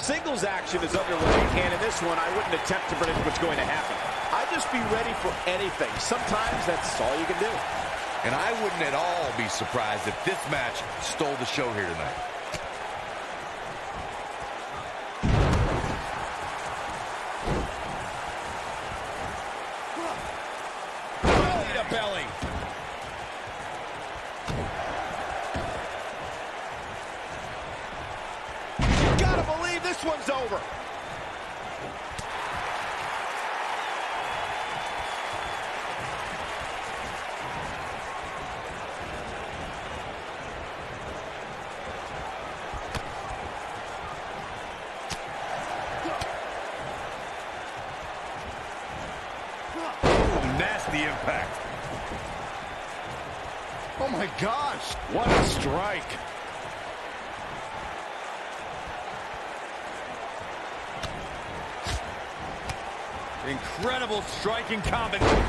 singles action is underway, and in this one, I wouldn't attempt to predict what's going to happen. I'd just be ready for anything. Sometimes that's all you can do. And I wouldn't at all be surprised if this match stole the show here tonight. Belly to belly. You gotta believe this one's over. Nasty impact. Oh my gosh, what a strike. Incredible striking combination.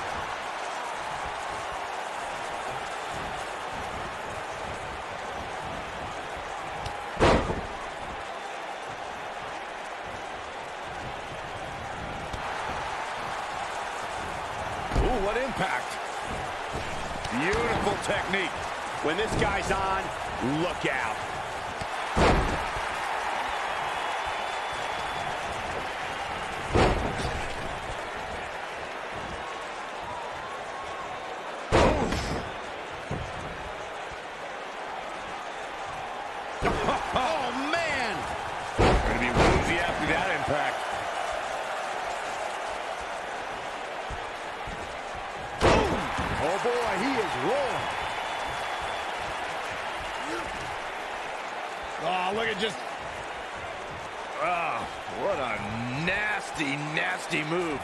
Ooh, what impact. Beautiful technique. When this guy's on, look out. Oh, man. Going to be woozy after that impact. Oh, boy, he is rolling. Oh, look at just... Ah, what a nasty, nasty move.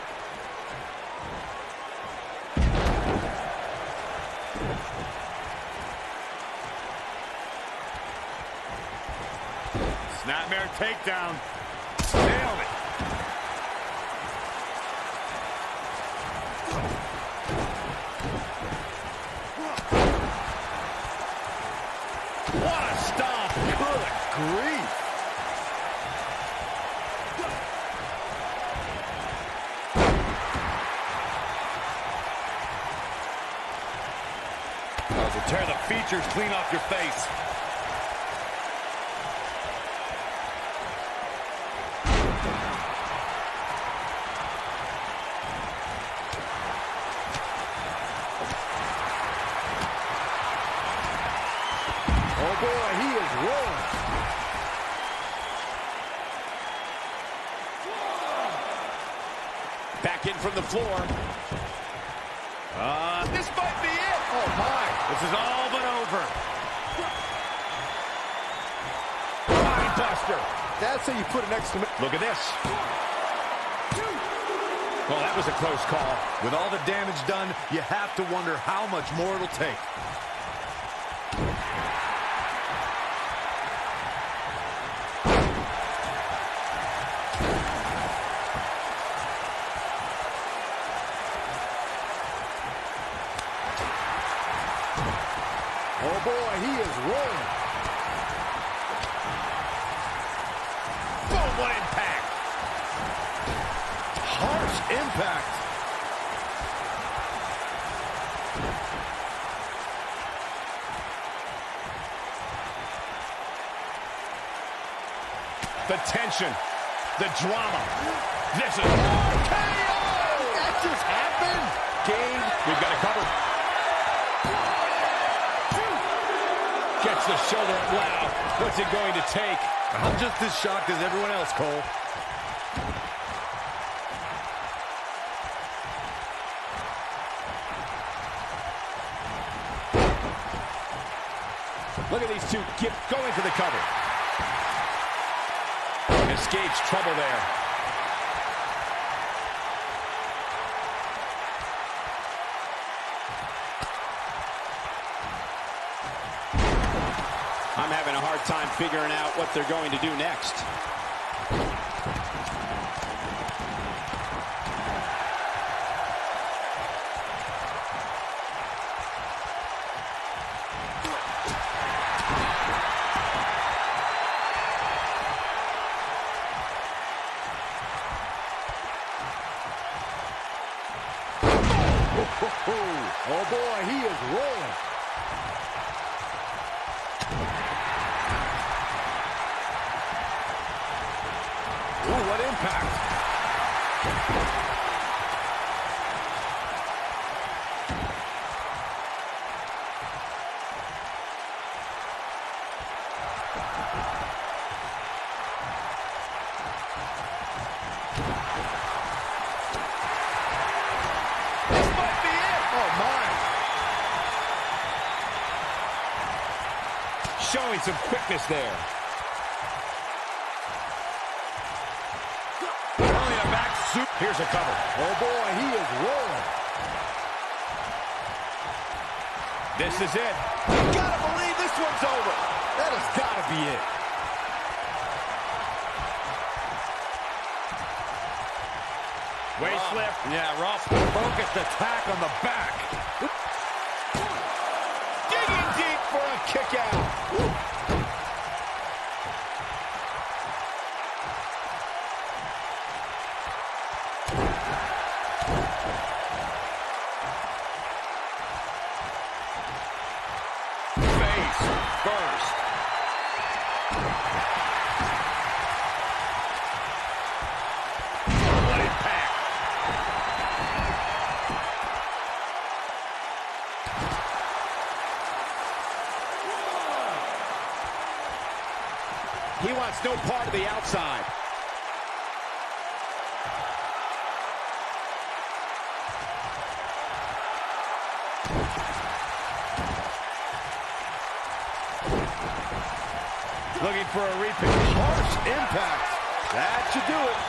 Snapmare takedown. Nailed it. What a stomp. Good grief. To tear the features clean off your face. Oh, boy, he is rolling. Back in from the floor. This might be it. Oh, my. This is all but over. Body buster. That's how you put an exclamation. Look at this. Well, that was a close call. With all the damage done, you have to wonder how much more it'll take. Oh, boy, he is rolling. Boom, what impact. Harsh impact. The tension, the drama. This is KO! That just happened. Game, we've got it covered. Gets the shoulder up loud. What's it going to take? I'm just as shocked as everyone else, Cole. Look at these two going for the cover. Escapes trouble there. I'm having a hard time figuring out what they're going to do next. Oh, boy, he is rolling. Ooh, what impact. This might be it. Oh, my. Showing some quickness there. Here's a cover. Oh, boy, he is rolling. This is it. You gotta believe this one's over. That has gotta be it. Waist slip. Yeah, rough. Focused attack on the back. Digging deep for a kick out. First. What impact. He wants no part of the outside. Looking for a repeat. Harsh impact. That should do it.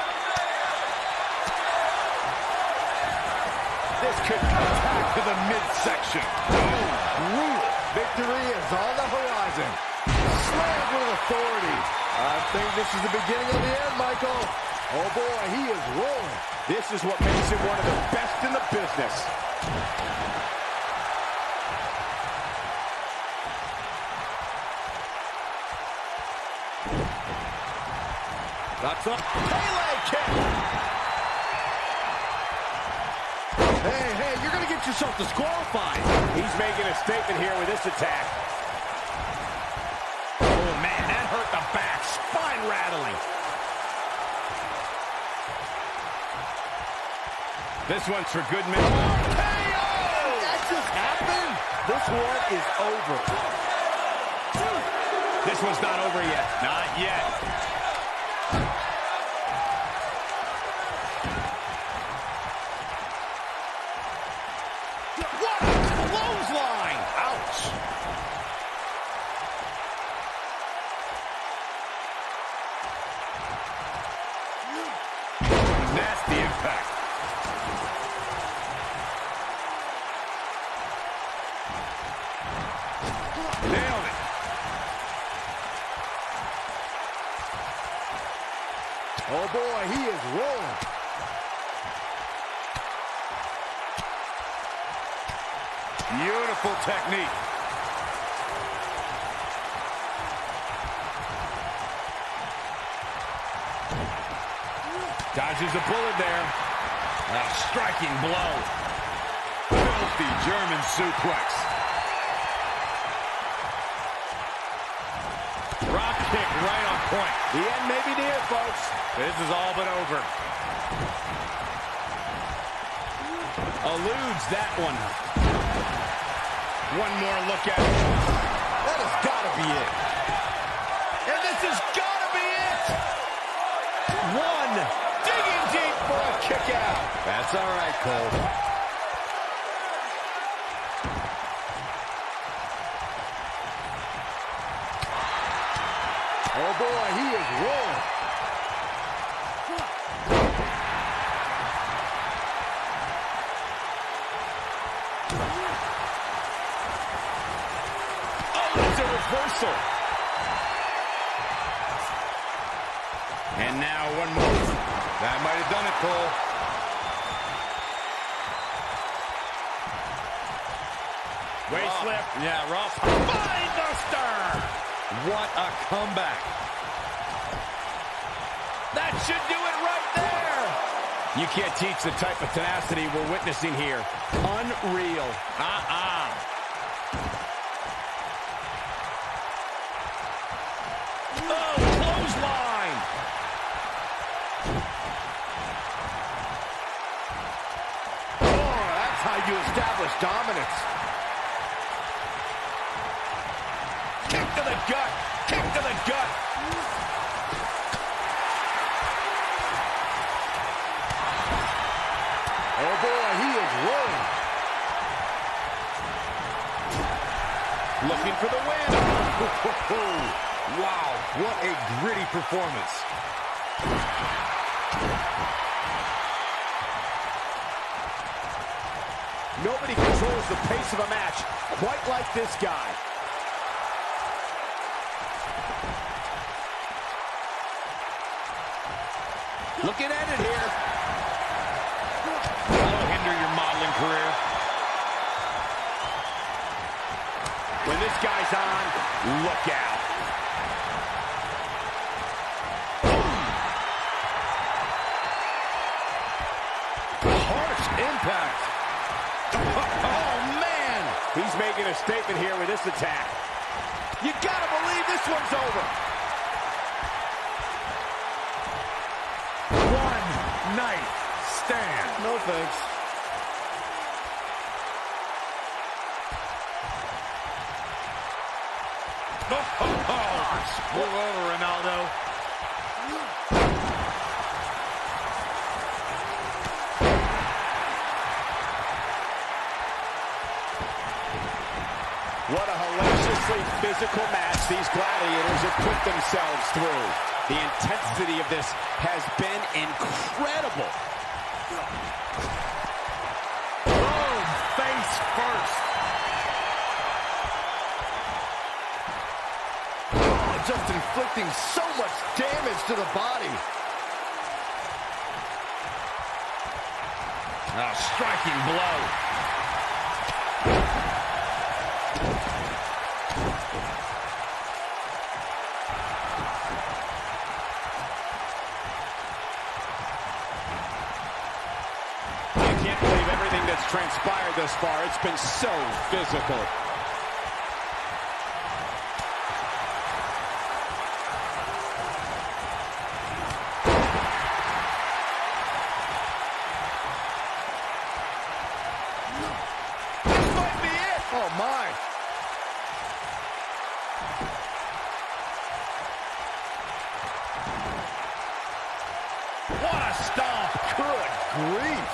This could attack to the midsection. Brutal. Victory is on the horizon. Slammed with authority. I think this is the beginning of the end, Michael. Oh, boy, he is rolling. This is what makes him one of the best in the business. That's up. Pele kick. Hey, you're going to get yourself disqualified. He's making a statement here with this attack. Oh, man, that hurt the back. Spine rattling. This one's for good men. KO! That just happened? This one is over. This one's not over yet. Not yet. What a clothesline! Ouch! Nasty impact. Nailed it. Oh, boy, he is rolling. Beautiful technique. Dodges a bullet there. A striking blow. Filthy German suplex. Drop kick right on point. The end may be near, folks. This is all but over. Eludes that one. One more look at it. That has got to be it. And this has got to be it. One. Digging deep for a kick out. That's all right, Cole. Oh, boy, he is rolling. Reversal. And now one more. That might have done it, Cole. Waist slip. Yeah, rough. Spine buster. What a comeback. That should do it right there. You can't teach the type of tenacity we're witnessing here. Unreal. Oh, clothesline. Oh, that's how you establish dominance. Kick to the gut. Kick to the gut. Oh, boy, he is rolling. Looking for the win. Wow, what a gritty performance. Nobody controls the pace of a match quite like this guy. Looking at it here. That'll hinder your modeling career. When this guy's on, look out. Harsh impact. Oh, man! He's making a statement here with this attack. You gotta believe this one's over. One night stand. No thanks. Pull over, Ronaldo. What a hellaciously physical match these gladiators have put themselves through. The intensity of this has been incredible. Boom, face first. Oh, just inflicting so much damage to the body. A striking blow. Transpired thus far. It's been so physical. This might be it. Oh, my. What a stomp. Good grief.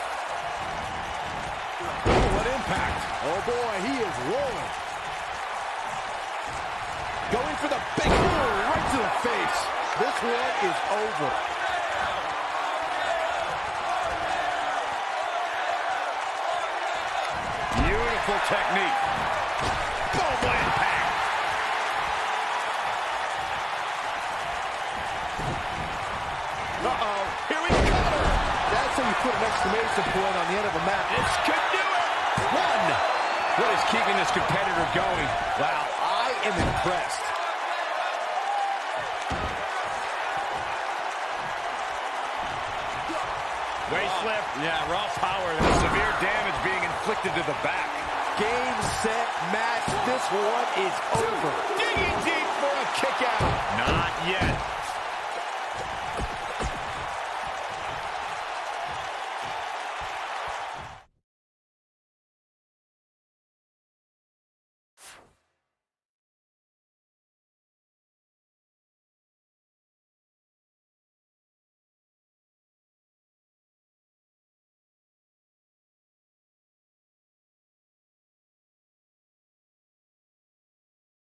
Oh, what impact. Oh, boy, he is rolling. Going for the big right to the face. This one is over. Beautiful technique. Boom, what impact. Uh-oh. Here we go. That's how you put an exclamation point on the end of a match. This could do it. One. What is keeping this competitor going? Wow, I am impressed. Waist lift. Yeah, Ross Howard. Severe damage being inflicted to the back. Game, set, match. This one is over. Digging deep for a kick out. Not yet.